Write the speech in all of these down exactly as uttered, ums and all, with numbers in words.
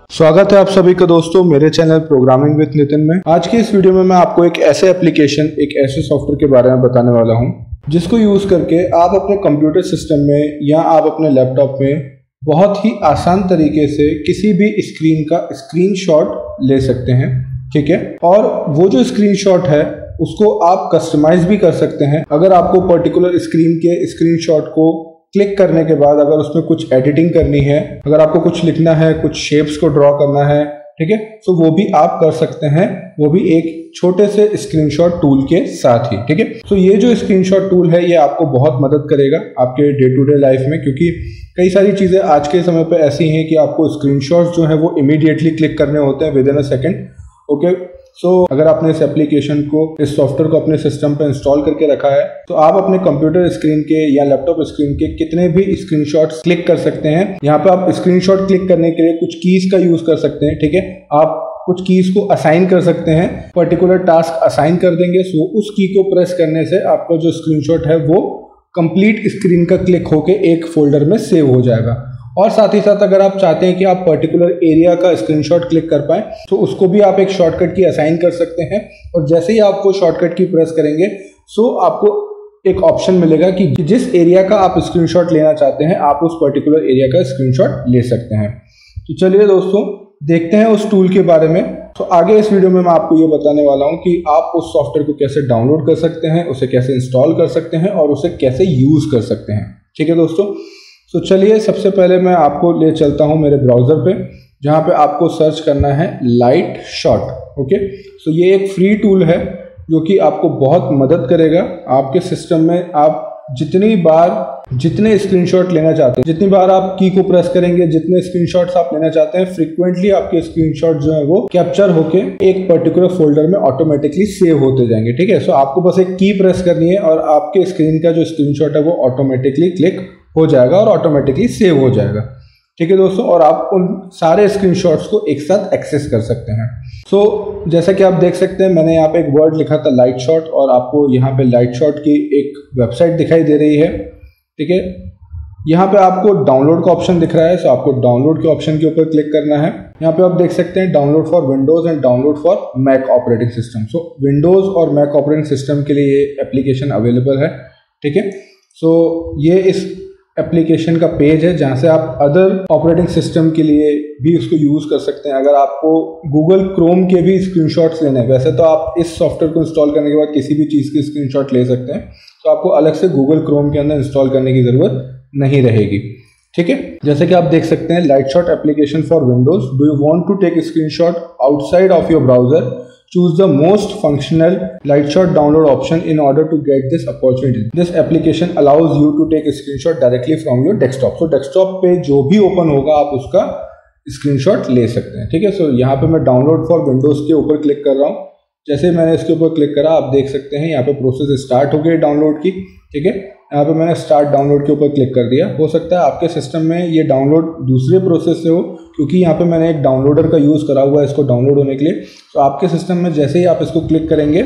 स्वागत है आप सभी का दोस्तों मेरे चैनल प्रोग्रामिंग विद नितिन में। आज की इस वीडियो में मैं आपको एक ऐसे एप्लीकेशन, एक ऐसे सॉफ्टवेयर के बारे में बताने वाला हूं जिसको यूज करके आप अपने कंप्यूटर सिस्टम में या आप अपने लैपटॉप में बहुत ही आसान तरीके से किसी भी स्क्रीन का स्क्रीनशॉट ले सकते हैं। ठीक है, और वो जो स्क्रीनशॉट है उसको आप कस्टमाइज भी कर सकते हैं। अगर आपको पर्टिकुलर स्क्रीन के स्क्रीनशॉट को क्लिक करने के बाद अगर उसमें कुछ एडिटिंग करनी है, अगर आपको कुछ लिखना है, कुछ शेप्स को ड्रॉ करना है, ठीक है, तो वो भी आप कर सकते हैं, वो भी एक छोटे से स्क्रीनशॉट टूल के साथ ही। ठीक है, तो ये जो स्क्रीनशॉट टूल है ये आपको बहुत मदद करेगा आपके डे टू डे लाइफ में, क्योंकि कई सारी चीज़ें आज के समय पे ऐसी हैं कि आपको स्क्रीनशॉट्स जो है वो इमीडिएटली क्लिक करने होते हैं within a second. Okay, so so, अगर आपने इस एप्लीकेशन को, इस सॉफ्टवेयर को अपने सिस्टम पे इंस्टॉल करके रखा है तो आप अपने कंप्यूटर स्क्रीन के या लैपटॉप स्क्रीन के कितने भी स्क्रीनशॉट्स क्लिक कर सकते हैं। यहाँ पे आप स्क्रीनशॉट क्लिक करने के लिए कुछ कीज का यूज कर सकते हैं। ठीक है, आप कुछ कीज को असाइन कर सकते हैं, पर्टिकुलर टास्क असाइन कर देंगे, सो उस की को प्रेस करने से आपका जो स्क्रीनशॉट है वो कंप्लीट स्क्रीन का क्लिक होके एक फोल्डर में सेव हो जाएगा। और साथ ही साथ अगर आप चाहते हैं कि आप पर्टिकुलर एरिया का स्क्रीनशॉट क्लिक कर पाएं तो उसको भी आप एक शॉर्टकट की असाइन कर सकते हैं, और जैसे ही आप वो शॉर्टकट की प्रेस करेंगे सो आपको एक ऑप्शन मिलेगा कि जिस एरिया का आप स्क्रीनशॉट लेना चाहते हैं आप उस पर्टिकुलर एरिया का स्क्रीनशॉट ले सकते हैं। तो चलिए दोस्तों देखते हैं उस टूल के बारे में। तो आगे इस वीडियो में मैं आपको ये बताने वाला हूँ कि आप उस सॉफ्टवेयर को कैसे डाउनलोड कर सकते हैं, उसे कैसे इंस्टॉल कर सकते हैं और उसे कैसे यूज कर सकते हैं। ठीक है दोस्तों, तो चलिए सबसे पहले मैं आपको ले चलता हूं मेरे ब्राउज़र पे, जहां पे आपको सर्च करना है लाइट शॉट। ओके, तो ये एक फ्री टूल है जो कि आपको बहुत मदद करेगा आपके सिस्टम में। आप जितनी बार जितने स्क्रीनशॉट लेना चाहते हैं, जितनी बार आप की को प्रेस करेंगे, जितने स्क्रीनशॉट्स आप लेना चाहते हैं, फ्रीक्वेंटली आपके स्क्रीनशॉट जो है वो कैप्चर होके एक पर्टिकुलर फोल्डर में ऑटोमेटिकली सेव होते जाएंगे। ठीक है, सो आपको बस एक की प्रेस करनी है और आपके स्क्रीन का जो स्क्रीनशॉट है वो ऑटोमेटिकली क्लिक हो जाएगा और ऑटोमेटिकली सेव हो जाएगा। ठीक है दोस्तों, और आप उन सारे स्क्रीनशॉट्स को एक साथ एक्सेस कर सकते हैं। सो so, जैसा कि आप देख सकते हैं मैंने यहाँ पे एक वर्ड लिखा था लाइट शॉट, और आपको यहाँ पे लाइट शॉट की एक वेबसाइट दिखाई दे रही है। ठीक है, यहाँ पे आपको डाउनलोड का ऑप्शन दिख रहा है, सो आपको डाउनलोड के ऑप्शन के ऊपर क्लिक करना है। यहाँ पे आप देख सकते हैं download for Windows and download for Mac operating system. So Windows और मैक ऑपरेटिंग सिस्टम के लिए ये एप्लीकेशन अवेलेबल है। ठीक है, सो ये इस एप्लीकेशन का पेज है जहां से आप अदर ऑपरेटिंग सिस्टम के लिए भी उसको यूज़ कर सकते हैं। अगर आपको गूगल क्रोम के भी स्क्रीनशॉट्स लेने हैं, वैसे तो आप इस सॉफ्टवेयर को इंस्टॉल करने के बाद किसी भी चीज़ की स्क्रीनशॉट ले सकते हैं, तो आपको अलग से गूगल क्रोम के अंदर इंस्टॉल करने की ज़रूरत नहीं रहेगी। ठीक है, जैसे कि आप देख सकते हैं Lightshot application for Windows. Do you want to take screenshot outside of your browser? Choose the most functional LightShot download option in order to get this opportunity. This application allows you to take a screenshot directly from your desktop. So desktop पे जो भी open होगा आप उसका screenshot ले सकते हैं। ठीक है, so यहाँ पे मैं download for Windows के ऊपर क्लिक कर रहा हूँ। जैसे मैंने इसके ऊपर क्लिक करा आप देख सकते हैं यहाँ पे प्रोसेस स्टार्ट हो गई डाउनलोड की। ठीक है, यहाँ पे मैंने स्टार्ट डाउनलोड के ऊपर क्लिक कर दिया। हो सकता है आपके सिस्टम में ये डाउनलोड दूसरे प्रोसेस से हो, क्योंकि यहाँ पे मैंने एक डाउनलोडर का यूज़ करा हुआ है इसको डाउनलोड होने के लिए। तो आपके सिस्टम में जैसे ही आप इसको क्लिक करेंगे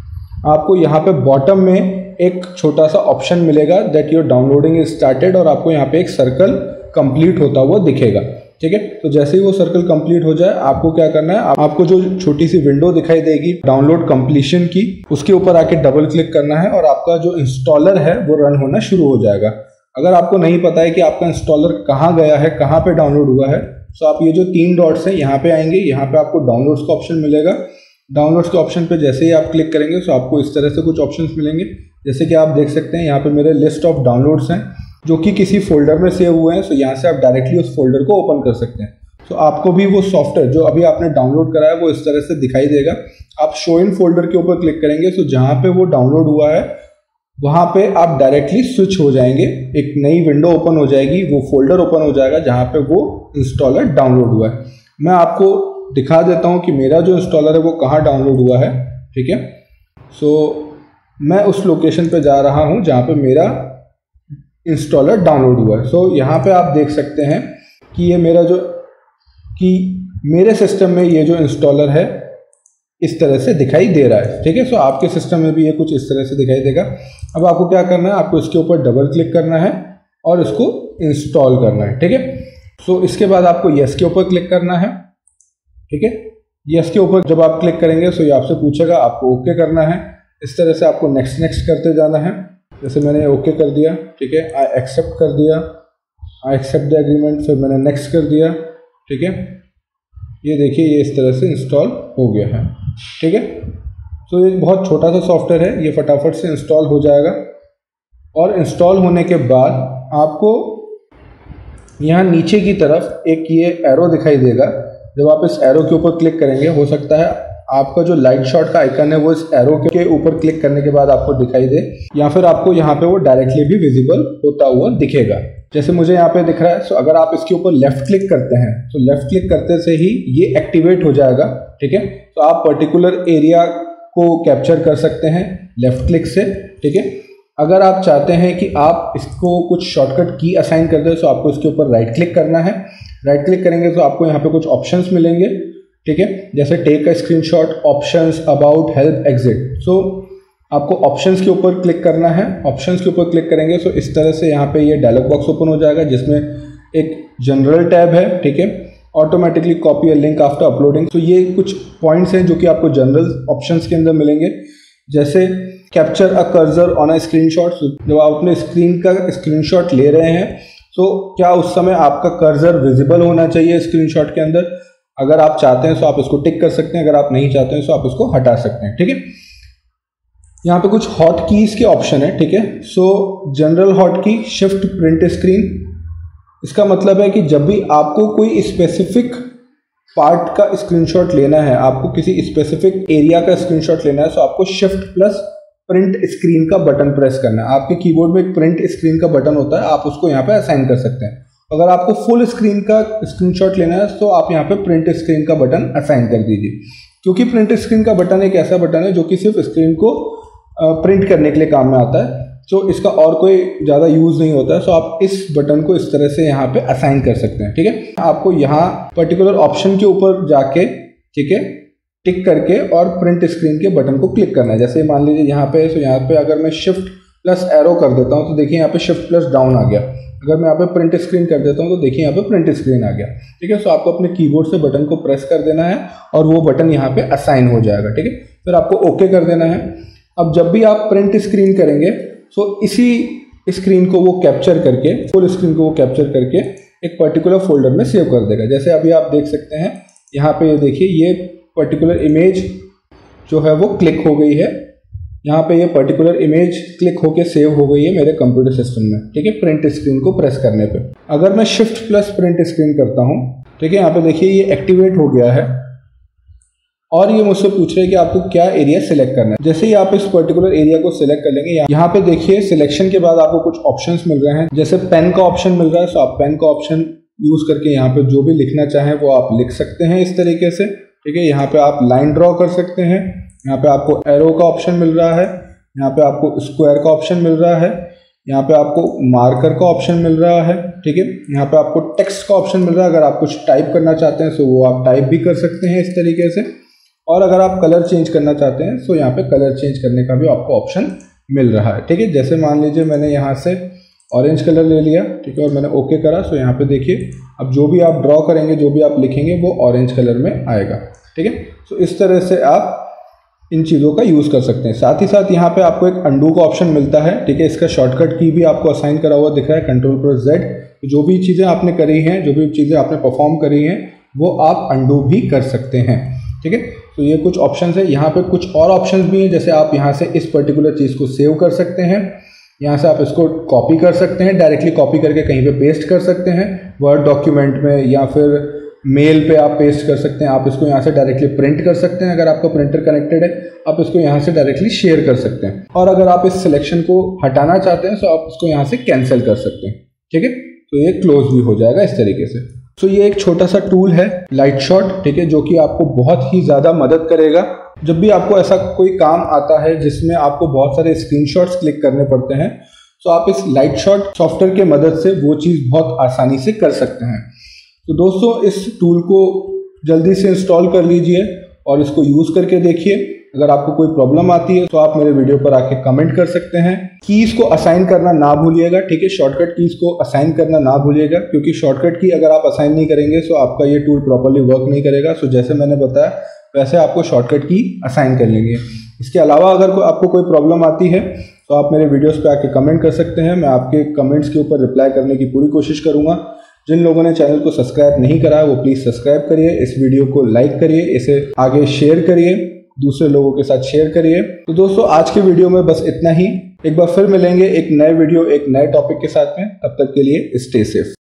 आपको यहाँ पे बॉटम में एक छोटा सा ऑप्शन मिलेगा that your downloading is started, और आपको यहाँ पे एक सर्कल कंप्लीट होता हुआ दिखेगा। ठीक है, तो जैसे ही वो सर्कल कंप्लीट हो जाए आपको क्या करना है, आपको जो छोटी सी विंडो दिखाई देगी डाउनलोड कंप्लीशन की, उसके ऊपर आके डबल क्लिक करना है और आपका जो इंस्टॉलर है वो रन होना शुरू हो जाएगा। अगर आपको नहीं पता है कि आपका इंस्टॉलर कहाँ गया है, कहाँ पे डाउनलोड हुआ है, तो आप ये जो तीन डॉट्स हैं यहाँ पे आएंगे, यहाँ पे आपको डाउनलोड्स का ऑप्शन मिलेगा। डाउनलोड्स के ऑप्शन पे जैसे ही आप क्लिक करेंगे तो आपको इस तरह से कुछ ऑप्शंस मिलेंगे। जैसे कि आप देख सकते हैं यहाँ पे मेरे लिस्ट ऑफ डाउनलोड्स हैं जो कि किसी फोल्डर में सेव हुए हैं, सो यहाँ से आप डायरेक्टली उस फोल्डर को ओपन कर सकते हैं। तो आपको भी वो सॉफ्टवेयर जो अभी आपने डाउनलोड करा है वो इस तरह से दिखाई देगा। आप शो इन फोल्डर के ऊपर क्लिक करेंगे तो जहाँ पे वो डाउनलोड हुआ है वहाँ पे आप डायरेक्टली स्विच हो जाएंगे, एक नई विंडो ओपन हो जाएगी, वो फोल्डर ओपन हो जाएगा जहाँ पे वो इंस्टॉलर डाउनलोड हुआ है। मैं आपको दिखा देता हूँ कि मेरा जो इंस्टॉलर है वो कहाँ डाउनलोड हुआ है। ठीक है, सो मैं उस लोकेशन पे जा रहा हूँ जहाँ पे मेरा इंस्टॉलर डाउनलोड हुआ है। सो यहाँ पे आप देख सकते हैं कि ये मेरा जो कि मेरे सिस्टम में ये जो इंस्टॉलर है इस तरह से दिखाई दे रहा है। ठीक है, सो आपके सिस्टम में भी ये कुछ इस तरह से दिखाई देगा। अब आपको क्या करना है, आपको इसके ऊपर डबल क्लिक करना है और इसको इंस्टॉल करना है। ठीक है, सो इसके बाद आपको यस के ऊपर क्लिक करना है। ठीक है, यस के ऊपर जब आप क्लिक करेंगे तो ये आपसे पूछेगा, आपको ओके करना है। इस तरह से आपको नेक्स्ट नेक्स्ट करते जाना है। जैसे मैंने ओके कर दिया, ठीक है, आई एक्सेप्ट कर दिया, आई एक्सेप्ट द एग्रीमेंट, फिर मैंने नेक्स्ट कर दिया, ठीक है। ये देखिए ये इस तरह से इंस्टॉल हो गया है, ठीक है। तो ये बहुत छोटा सा सॉफ्टवेयर है, ये फटाफट से इंस्टॉल हो जाएगा। और इंस्टॉल होने के बाद आपको यहाँ नीचे की तरफ एक ये एरो दिखाई देगा। जब आप इस एरो के ऊपर क्लिक करेंगे, हो सकता है आपका जो लाइट शॉट का आइकन है वो इस एरो के ऊपर क्लिक करने के बाद आपको दिखाई दे, या फिर आपको यहाँ पे वो डायरेक्टली भी विजिबल होता हुआ दिखेगा। जैसे मुझे यहाँ पे दिख रहा है। सो अगर आप इसके ऊपर लेफ्ट क्लिक करते हैं तो लेफ्ट क्लिक करते से ही ये एक्टिवेट हो जाएगा, ठीक है। तो आप पर्टिकुलर एरिया को कैप्चर कर सकते हैं लेफ्ट क्लिक से, ठीक है। अगर आप चाहते हैं कि आप इसको कुछ शॉर्टकट की असाइन कर दें तो आपको इसके ऊपर राइट क्लिक करना है। राइट क्लिक करेंगे तो आपको यहाँ पे कुछ ऑप्शंस मिलेंगे, ठीक है, जैसे take a screenshot, options, about, help, exit. So आपको ऑप्शंस के ऊपर क्लिक करना है। ऑप्शंस के ऊपर क्लिक करेंगे तो इस तरह से यहाँ पे ये डायलॉग बॉक्स ओपन हो जाएगा जिसमें एक जनरल टैब है, ठीक है। Automatically copy a link after uploading. तो ये कुछ पॉइंट्स हैं जो कि आपको जनरल ऑप्शंस के अंदर मिलेंगे, जैसे capture a cursor on a screenshot. जब आप अपने स्क्रीन का स्क्रीनशॉट ले रहे हैं तो क्या उस समय आपका कर्सर विजिबल होना चाहिए स्क्रीनशॉट के अंदर। अगर आप चाहते हैं तो आप इसको टिक कर सकते हैं, अगर आप नहीं चाहते हैं तो आप इसको हटा सकते हैं, ठीक है। यहाँ पे कुछ हॉट कीज के ऑप्शन है, ठीक है। So general hot key, shift print screen. इसका मतलब है कि जब भी आपको कोई स्पेसिफिक पार्ट का स्क्रीनशॉट लेना है, आपको किसी स्पेसिफिक एरिया का स्क्रीनशॉट लेना है, तो आपको शिफ्ट प्लस प्रिंट स्क्रीन का बटन प्रेस करना है। आपके कीबोर्ड में एक प्रिंट स्क्रीन का बटन होता है, आप उसको यहाँ पे असाइन कर सकते हैं। अगर आपको फुल स्क्रीन का स्क्रीनशॉट लेना है तो आप यहाँ पे प्रिंट स्क्रीन का बटन असाइन कर दीजिए, क्योंकि प्रिंट स्क्रीन का बटन एक ऐसा बटन है जो कि सिर्फ स्क्रीन को प्रिंट करने के लिए काम में आता है। तो इसका और कोई ज़्यादा यूज़ नहीं होता है। सो आप इस बटन को इस तरह से यहाँ पे असाइन कर सकते हैं, ठीक है। आपको यहाँ पर्टिकुलर ऑप्शन के ऊपर जाके, ठीक है, टिक करके और प्रिंट स्क्रीन के बटन को क्लिक करना है। जैसे मान लीजिए यहाँ पे, तो यहाँ पे अगर मैं शिफ्ट प्लस एरो कर देता हूँ तो देखिए यहाँ पे शिफ्ट प्लस डाउन आ गया। अगर मैं यहाँ पे प्रिंट स्क्रीन कर देता हूँ तो देखिए यहाँ पे प्रिंट स्क्रीन आ गया, ठीक है। सो आपको अपने कीबोर्ड से बटन को प्रेस कर देना है और वो बटन यहाँ पे असाइन हो जाएगा, ठीक है। फिर आपको ओके कर देना है। अब जब भी आप प्रिंट स्क्रीन करेंगे तो इसी स्क्रीन को वो कैप्चर करके, फुल स्क्रीन को वो कैप्चर करके एक पर्टिकुलर फोल्डर में सेव कर देगा। जैसे अभी आप देख सकते हैं यहाँ पे, ये देखिए ये पर्टिकुलर इमेज जो है वो क्लिक हो गई है। यहाँ पे ये पर्टिकुलर इमेज क्लिक होके सेव हो गई है मेरे कंप्यूटर सिस्टम में, ठीक है, प्रिंट स्क्रीन को प्रेस करने पे। अगर मैं शिफ्ट प्लस प्रिंट स्क्रीन करता हूँ, ठीक है, यहाँ पे देखिए ये एक्टिवेट हो गया है और ये मुझसे पूछ रहे हैं कि आपको क्या एरिया सिलेक्ट करना है। जैसे ही आप इस पर्टिकुलर एरिया को सिलेक्ट कर लेंगे, यहाँ पे देखिए सिलेक्शन के बाद आपको कुछ ऑप्शंस मिल रहे हैं। जैसे पेन का ऑप्शन मिल रहा है, तो आप पेन का ऑप्शन यूज करके यहाँ पे जो भी लिखना चाहें वो आप लिख सकते हैं इस तरीके से, ठीक है। यहाँ पे आप लाइन ड्रॉ कर सकते हैं। यहाँ पे आपको एरो का ऑप्शन मिल रहा है, यहाँ पे आपको स्क्वायर का ऑप्शन मिल रहा है, यहाँ पे आपको मार्कर का ऑप्शन मिल रहा है, ठीक है। यहाँ पे आपको टेक्स्ट का ऑप्शन मिल रहा है। अगर आप कुछ टाइप करना चाहते हैं तो वो आप टाइप भी कर सकते हैं इस तरीके से। और अगर आप कलर चेंज करना चाहते हैं तो यहाँ पे कलर चेंज करने का भी आपको ऑप्शन मिल रहा है, ठीक है। जैसे मान लीजिए मैंने यहाँ से ऑरेंज कलर ले लिया, ठीक है, और मैंने ओके करा। सो यहाँ पे देखिए अब जो भी आप ड्रॉ करेंगे, जो भी आप लिखेंगे वो ऑरेंज कलर में आएगा, ठीक है। सो इस तरह से आप इन चीज़ों का यूज़ कर सकते हैं। साथ ही साथ यहाँ पे आपको एक अंडू का ऑप्शन मिलता है, ठीक है। इसका शॉर्टकट की भी आपको असाइन करा हुआ दिख रहा है, कंट्रोल प्लस जेड। जो भी चीज़ें आपने करी हैं, जो भी चीज़ें आपने परफॉर्म करी हैं, वो आप अंडू भी कर सकते हैं, ठीक है। तो ये कुछ ऑप्शन है। यहाँ पे कुछ और ऑप्शन भी हैं, जैसे आप यहाँ से इस पर्टिकुलर चीज़ को सेव कर सकते हैं। यहाँ से आप इसको कॉपी कर सकते हैं, डायरेक्टली कॉपी करके कहीं पे पेस्ट कर सकते हैं, वर्ड डॉक्यूमेंट में या फिर मेल पे आप पेस्ट कर सकते हैं। आप इसको यहाँ से डायरेक्टली प्रिंट कर सकते हैं, अगर आपका प्रिंटर कनेक्टेड है आप इसको यहाँ से डायरेक्टली शेयर कर सकते हैं। और अगर आप इस सिलेक्शन को हटाना चाहते हैं तो आप इसको यहाँ से कैंसिल कर सकते हैं, ठीक है। तो ये क्लोज भी हो जाएगा इस तरीके से। तो ये एक छोटा सा टूल है लाइट शॉट, ठीक है, जो कि आपको बहुत ही ज़्यादा मदद करेगा जब भी आपको ऐसा कोई काम आता है जिसमें आपको बहुत सारे स्क्रीनशॉट्स क्लिक करने पड़ते हैं। तो आप इस लाइट शॉट सॉफ्टवेयर के मदद से वो चीज़ बहुत आसानी से कर सकते हैं। तो दोस्तों इस टूल को जल्दी से इंस्टॉल कर लीजिए और इसको यूज़ करके देखिए। अगर आपको कोई प्रॉब्लम आती है तो आप मेरे वीडियो पर आके कमेंट कर सकते हैं। कीज को असाइन करना ना भूलिएगा, ठीक है, शॉर्टकट कीज को असाइन करना ना भूलिएगा, क्योंकि शॉर्टकट की अगर आप असाइन नहीं करेंगे तो आपका ये टूल प्रॉपर्ली वर्क नहीं करेगा। सो जैसे मैंने बताया वैसे आपको शॉर्टकट की असाइन कर लेंगे। इसके अलावा अगर को, आपको कोई प्रॉब्लम आती है तो आप मेरे वीडियोस पे आके कमेंट कर सकते हैं। मैं आपके कमेंट्स के ऊपर रिप्लाई करने की पूरी कोशिश करूंगा। जिन लोगों ने चैनल को सब्सक्राइब नहीं करा है वो प्लीज़ सब्सक्राइब करिए, इस वीडियो को लाइक करिए, इसे आगे शेयर करिए, दूसरे लोगों के साथ शेयर करिए। तो दोस्तों आज के वीडियो में बस इतना ही। एक बार फिर मिलेंगे एक नए वीडियो एक नए टॉपिक के साथ में। तब तक के लिए स्टे सेफ।